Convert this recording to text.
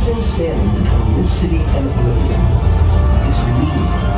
still standing between this city and oblivion is me.